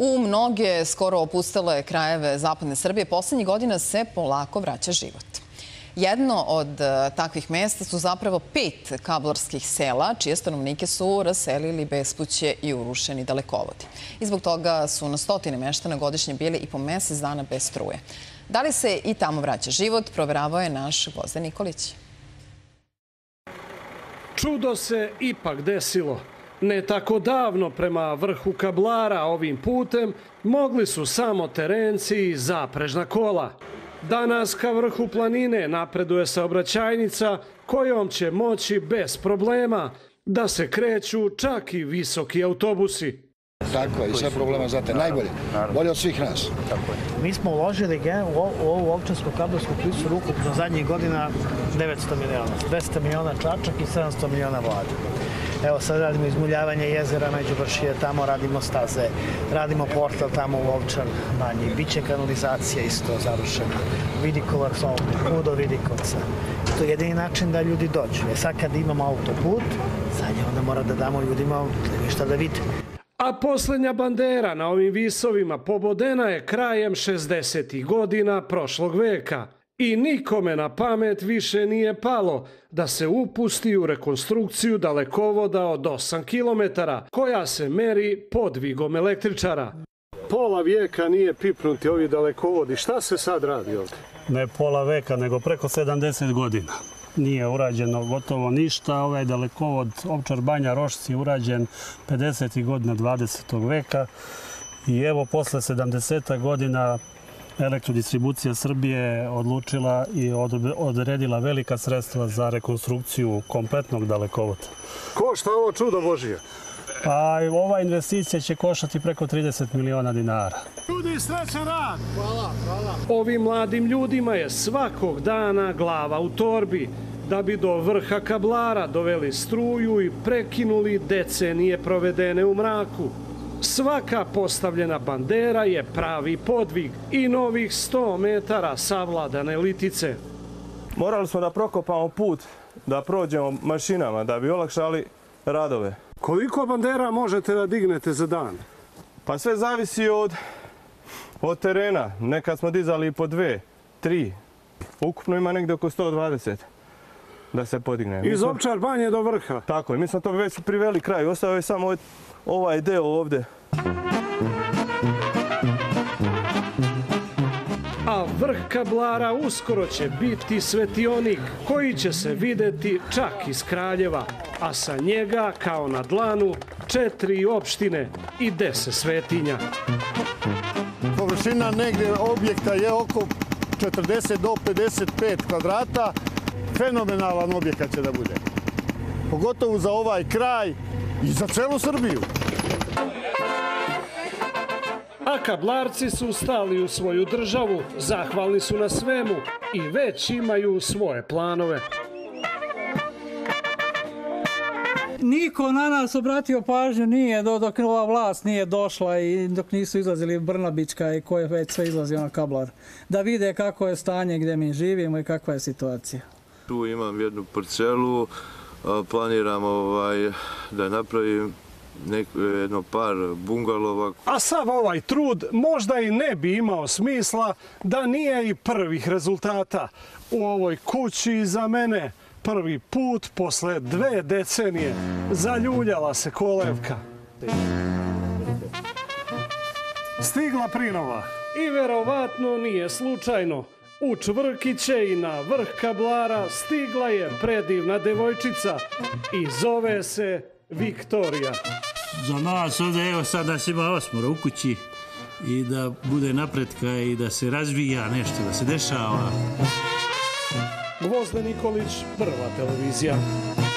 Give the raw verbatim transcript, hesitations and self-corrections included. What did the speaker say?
U mnoge skoro opustele krajeve zapadne Srbije poslednjih godina se polako vraća život. Jedno od takvih mesta su zapravo pet kablarskih sela, čije stanovnike su raselili bespuće i urušeni dalekovodi. I zbog toga su na stotine meštana godišnje bili i po mesec dana bez struje. Da li se i tamo vraća život, proveravao je naš Gvozden Nikolić. Čudo se ipak desilo. Ne tako davno prema vrhu Kablara ovim putem mogli su samo terenci i zaprežna kola. Danas ka vrhu planine napreduje saobraćajnica kojom će moći bez problema da se kreću čak i visoki autobusi. Tako je, i sve problema znate, najbolje, bolje od svih nas. Mi smo uložili u ovu Ovčarsko-Kablarsku klisuru ukupno zadnjih godina devetsto miliona. dvesta miliona Čačak i sedamsto miliona Vlada. Evo sad radimo izmuljavanje jezera Međuvršije, tamo radimo staze, radimo portal tamo u Ovčar Banji. Biće kanalizacija isto završena. Vidikovac ovdje, do Vidikovca. To je jedini način da ljudi dođu. Jer sad kad imamo autoput, sad je onda mora da damo ljudima šta da vide. A posljednja bandera na ovim visovima pobodena je krajem šezdesetih godina prošlog veka. I nikome na pamet više nije palo da se upusti u rekonstrukciju dalekovoda od osam kilometara, koja se meri podvigom električara. Pola vijeka nije pipnuti ovi dalekovodi. Šta se sad radi ovdje? Ne pola veka, nego preko sedamdeset godina. Nije urađeno gotovo ništa. Ovaj dalekovod Ovčar Banja Rošci je urađen pedesetih godina dvadesetog veka. I evo, posle sedamdeset godina Elektrodistribucija Srbije odlučila i odredila velika sredstva za rekonstrukciju kompletnog dalekovoda. Košta ovo čudo Božije? Pa ova investicija će koštati preko trideset miliona dinara. Ljudi, srećan rad! Hvala, hvala. Ovim mladim ljudima je svakog dana glava u torbi da bi do vrha Kablara doveli struju i prekinuli decenije provedene u mraku. Svaka postavljena bandera je pravi podvig i novih sto metara savladane litice. Morali smo da prokopamo put, da prođemo mašinama, da bi olakšali radove. Koliko bandera možete da dignete za dan? Pa sve zavisi od, od terena. Nekad smo dizali i po dve, tri. Ukupno ima negdje oko sto dvadeset da se podigne. Iz Ovčar Banje do vrha? Tako je, mi smo to već priveli kraju. Ostao je samo ovaj deo ovdje. A vrh Kablara uskoro će biti svetionik koji će se videti čak iz Kraljeva, a sa njega, kao na dlanu, četiri opštine i deset svetinja. Površina negdje objekta je oko četrdeset do pedeset pet kvadrata. Fenomenalan objekat će da bude. Pogotovo za ovaj kraj i za celu Srbiju. A Kablarci su stali u svoju državu, zahvalni su na svemu i već imaju svoje planove. Niko na nas obratio pažnju nije dok ova vlast nije došla i dok nisu izlazili Brnabićka i ko je već sve izlazio na Kablar. Da vide kako je stanje gdje mi živimo i kakva je situacija. Tu imam jednu parcelu, planiram da napravim jedno par bungalova. A sav ovaj trud možda i ne bi imao smisla da nije i prvih rezultata. U ovoj kući iza mene prvi put posle dve decenije zaljuljala se kolevka. Stigla prinova i verovatno nije slučajno. U Čvrkiće i na vrh Kablara stigla je predivna devojčica i zove se Viktorija. Za nas ovdje, evo sad da se ima osmoro u kući i da bude napretka i da se razvija nešto, da se dešava. Gvozden Nikolić, Prva televizija.